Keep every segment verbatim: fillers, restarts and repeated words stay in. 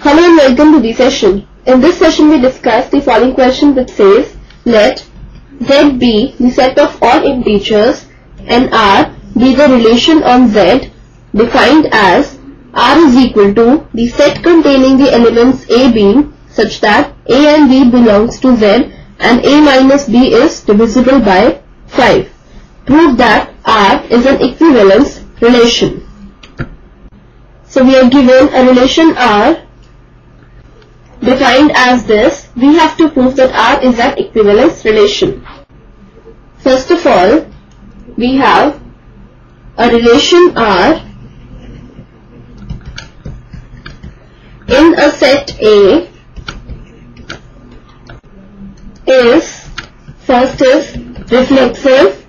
Hello and welcome to the session. In this session we discuss the following question which says, let Z be the set of all integers and R be the relation on Z defined as R is equal to the set containing the elements A, B such that A and B belongs to Z and A minus B is divisible by five. Prove that R is an equivalence relation. So we are given a relation R defined as this. We have to prove that R is an equivalence relation. First of all, we have a relation R in a set A is, first is reflexive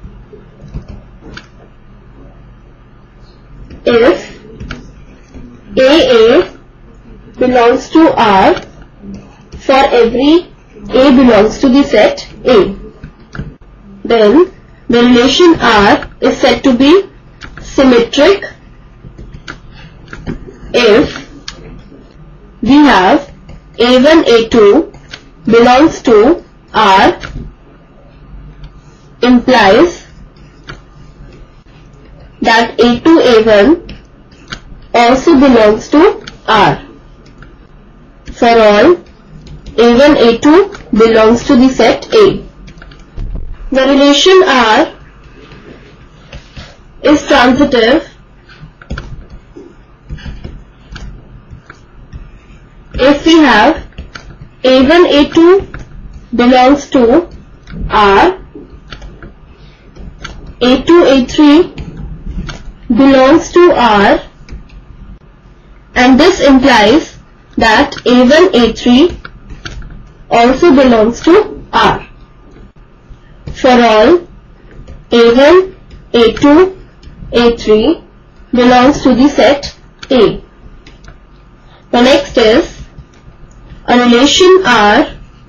if A A belongs to R for every A belongs to the set A. Then the relation R is said to be symmetric if we have A one A two belongs to R implies that A two A one also belongs to R. For all A one A two belongs to the set A. The relation R is transitive if we have A one A two belongs to R, A two A three belongs to R, and this implies that A one A three also belongs to R. For all A one A two A three belongs to the set A. The next is a relation R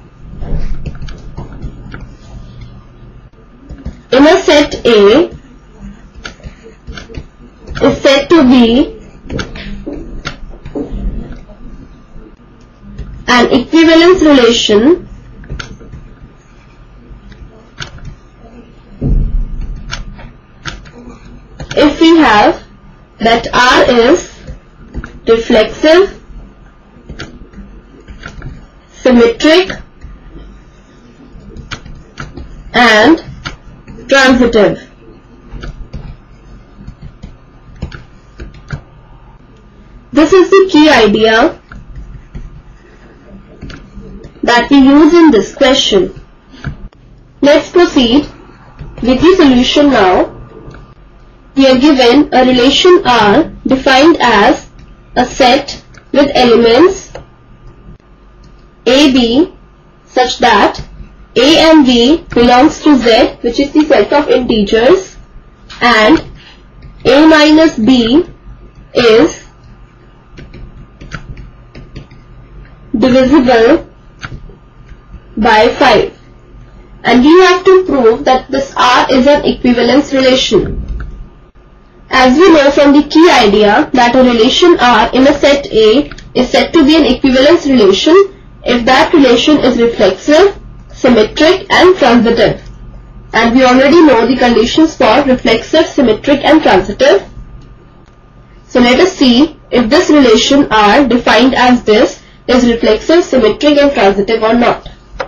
in a set A is said to be an equivalence relation if we have that R is reflexive, symmetric and transitive. This is the key idea that we use in this question. Let's proceed with the solution now. We are given a relation R defined as a set with elements A, B such that A and B belongs to Z, which is the set of integers, and A minus B is divisible by five. And we have to prove that this R is an equivalence relation. As we know from the key idea that a relation R in a set A is said to be an equivalence relation if that relation is reflexive, symmetric and transitive. And we already know the conditions for reflexive, symmetric and transitive. So let us see if this relation R defined as this is reflexive, symmetric and transitive or not.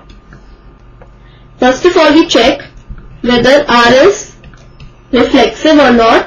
First of all, we check whether R is reflexive or not.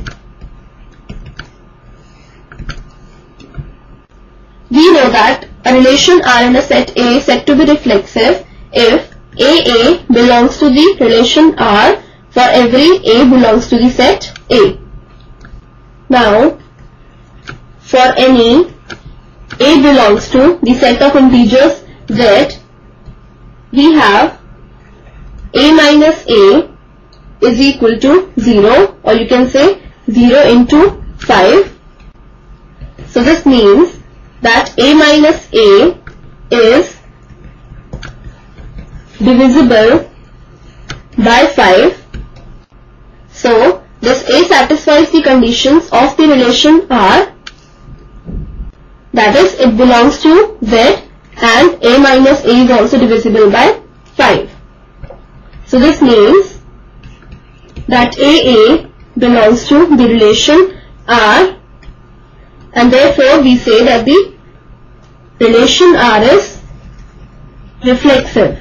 We know that a relation R in a set A is said to be reflexive if A A belongs to the relation R for every A belongs to the set A. Now, for any A belongs to the set of integers Z, we have A minus A is equal to zero, or you can say zero into five. So this means that A minus A is divisible by five. So this A satisfies the conditions of the relation R, That is, it belongs to Z, and A minus A is also divisible by five. So this means that A A belongs to the relation R, and therefore we say that the relation R is reflexive.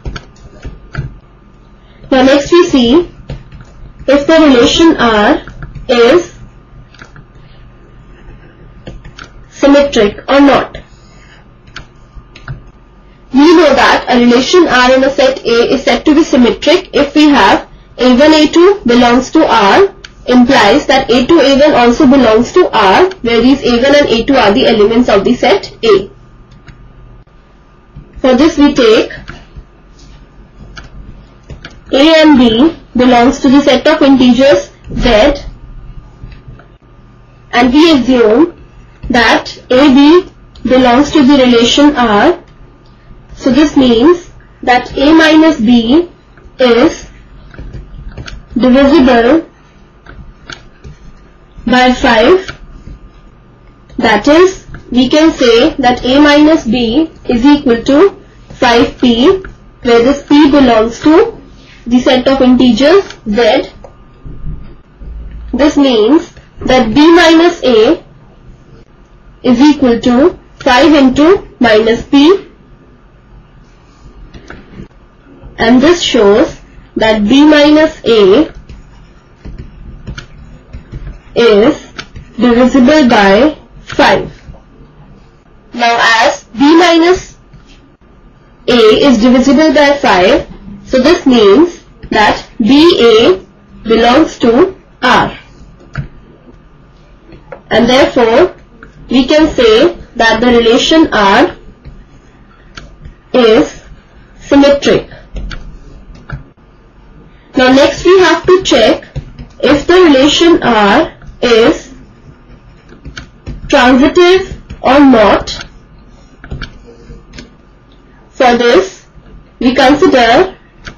Now next we see if the relation R is symmetric or not. We know that a relation R in a set A is said to be symmetric if we have A one A two belongs to R, implies that A two A one also belongs to R, where these A one and A two are the elements of the set A. For this we take A and B belongs to the set of integers Z, and we assume that A B belongs to the relation R. So this means that A minus B is divisible by five. That is, we can say that A minus B is equal to five P, where this P belongs to the set of integers Z. This means that B minus A is equal to five into minus P, and this shows that B minus A is divisible by five. Now as B minus A is divisible by five, so this means that B A belongs to R, and therefore we can say that the relation R is symmetric. Now next we have to check if the relation R is transitive or not. For this, we consider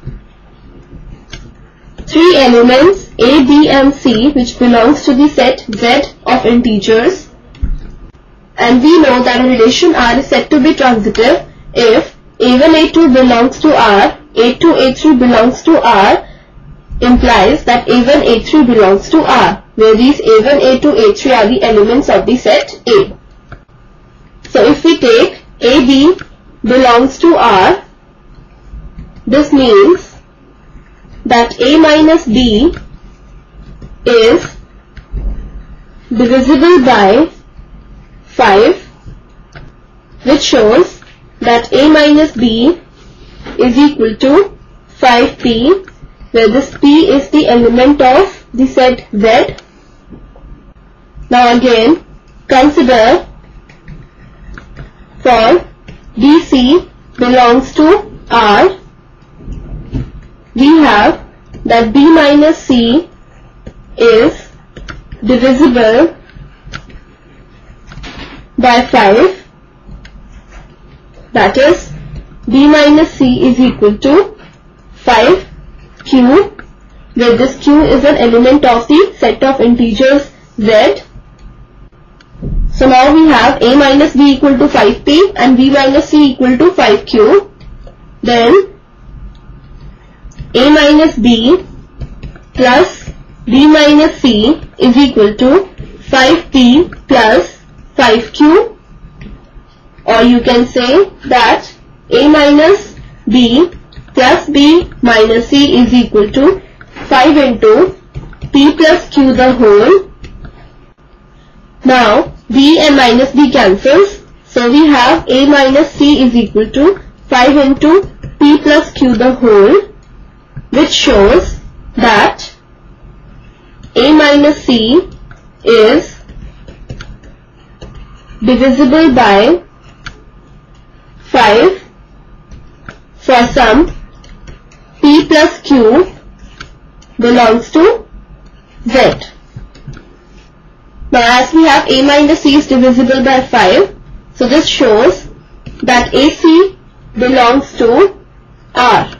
three elements A, B and C which belongs to the set Z of integers, and we know that a relation R is said to be transitive if A one A two belongs to R, A two A three belongs to R, implies that A one A three belongs to R, where these A one A two A three are the elements of the set A. So if we take A B belongs to R, this means that A minus B is divisible by five, which shows that A minus B is equal to five P, where this P is the element of the set Z. Now again, consider for D C belongs to R, we have that B minus C is divisible by five, that is B minus C is equal to five Q, where this Q is an element of the set of integers Z. So now we have A minus B equal to five P and B minus C equal to five Q. Then A minus B plus B minus C is equal to five P plus five Q, or you can say that A minus B plus B minus C is equal to five into P plus Q the whole. Now B and minus B cancels, so we have A minus C is equal to five into P plus Q the whole, which shows that A minus C is divisible by five for some P plus Q belongs to Z. Now as we have A minus C is divisible by five, so this shows that A C belongs to R.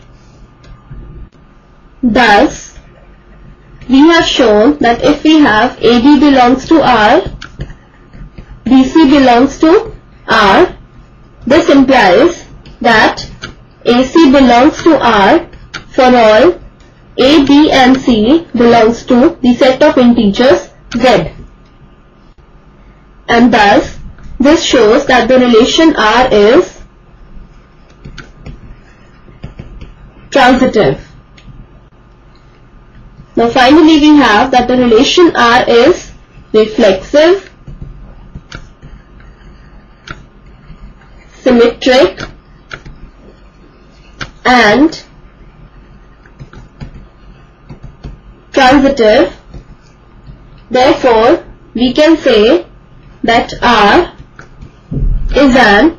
Thus, we have shown that if we have A B belongs to R, B C belongs to R, this implies that A C belongs to R for all A, B and C belongs to the set of integers Z. And thus, this shows that the relation R is transitive. Now finally we have that the relation R is reflexive, symmetric and transitive. Therefore, we can say that R is an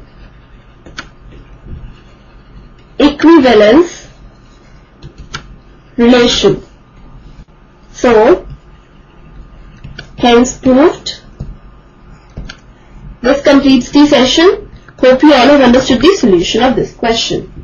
equivalence relation. So, hence proved. This completes the session. Hope you all have understood the solution of this question.